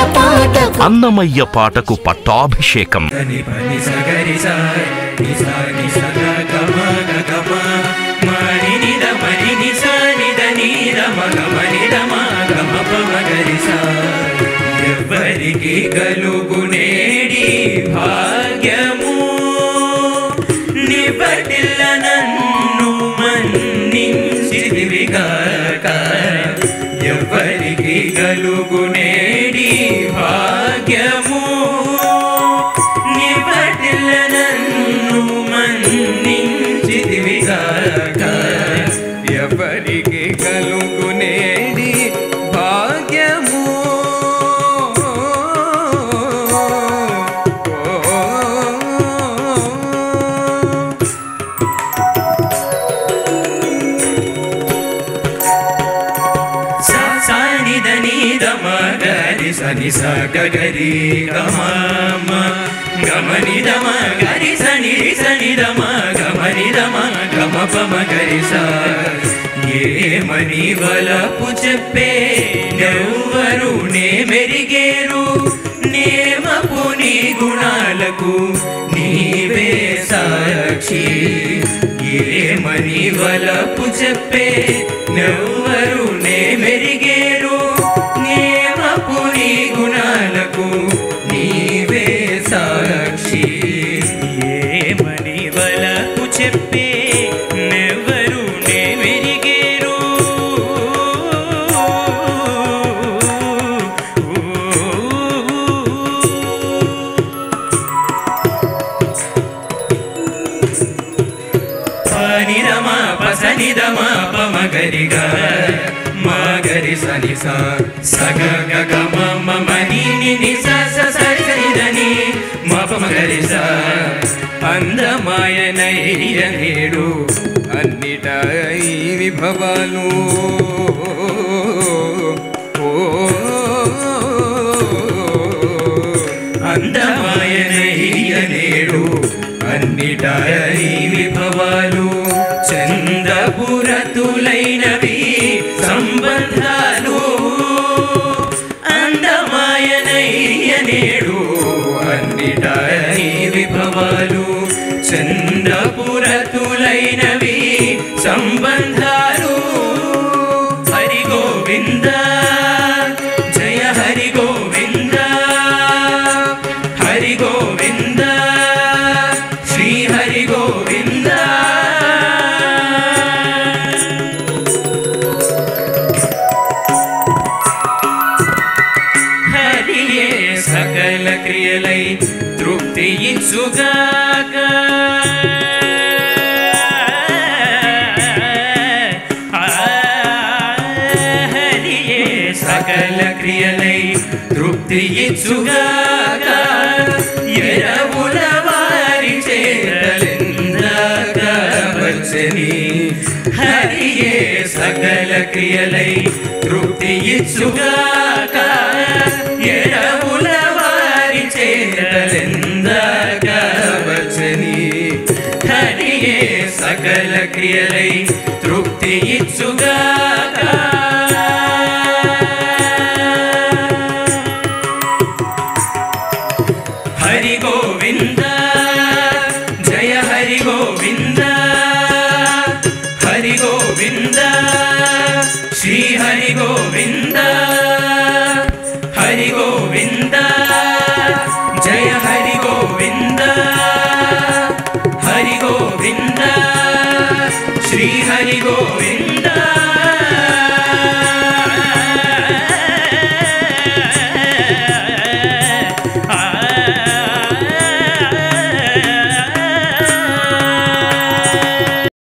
అన్నమయ్య పాటకు పట్టాభిషేకం. ఎవరికి కలుగునేడి భాగ్యము నిబటిల్ల నన్ను మన్నించిదివిగాక. ఎవరికి కలుగునేడి భాగ్యము నిబటిల్ల నన్ను మన్నించిదివిగాక. ఎవరికి కలుగునేడి భాగ్యము సని సగరి గమ గమని దమ గరి సని సని దమ గమని దమ గమ పమ గరి స. ఏమని వలపు చెప్పే నెవ్వరు నే మెరిగేరు నేమపు నీ గుణాలకు నీవే సాక్షి. ఏమని వలపు చెప్పే నెవ్వరు నే మెరిగేరు నేమపు నీ గుణాలకు నీవే సాక్షి. ఏమని వలపు చెప్పే నెవ్వరు నే మెరిగేరు పనిరమ పసనిదమ పమగరిగా మగరి సని సగ గగ మమ మని ని స సరి సని మప మగరి స. అందమాయనయ్య నేడు అన్నిట ఈ విభవాలు అందమాయనయ్య నేడు అన్నిట ఈ విభవాలు. చందపురతులైనవి సంబంధాలు అందమాయనయ్య నేడు అన్నిట ఈ విభవాలు. చందపురతులైనవి సంబంధాలు. హరి గోవింద జయ హరి గోవింద హరి గోవింద శ్రీ హరి గోవింద. హరియే సకల క్రియలై తృప్తి ఇచ్చుగాక. హరియే సకల క్రియలై తృప్తి ఇచ్చుగాక. ఎరవుల వారి చేతలిందాక వచ్చని. హరియే సకల క్రియలై తృప్తి ఇచ్చుగాక. ఎరవుల వారి చేతలిందాక వచ్చని. హరియే సకల క్రియలై తృప్తి ఇచ్చుగాక. హరి గోవింద జయ హరి గోవింద హరి గోవింద శ్రీ హరి గోవింద హరి గోవింద జయ హరి గోవింద హరి గోవింద శ్రీ హరి గోవింద.